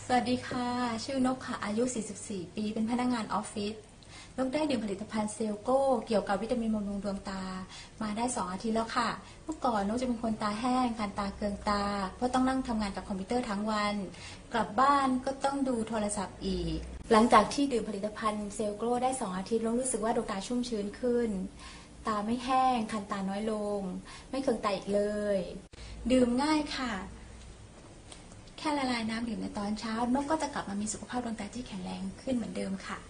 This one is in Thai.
สวัสดีค่ะชื่อนกค่ะอายุ 44 ปี เป็นพนักงานออฟฟิศนกได้ดื่มผลิตภัณฑ์เซลโก้เกี่ยวกับวิตามินบำรุงดวงตามาได้2 อาทิตย์แล้วค่ะเมื่อก่อนนกจะเป็นคนตาแห้งคันตาเคืองตาเพราะต้องนั่งทำงานกับคอมพิวเตอร์ทั้งวันกลับบ้านก็ต้องดูโทรศัพท์อีกหลังจากที่ดื่มผลิตภัณฑ์เซลโก้ได้2 อาทิตย์นกรู้สึกว่าดวงตาชุ่มชื้นขึ้นตาไม่แห้งคันตาน้อยลงไม่เคืองตาอีกเลยดื่มง่ายค่ะแค่ละลายน้ำดื่มในตอนเช้านกก็จะกลับมามีสุขภาพดวงตาที่แข็งแรงขึ้นเหมือนเดิมค่ะ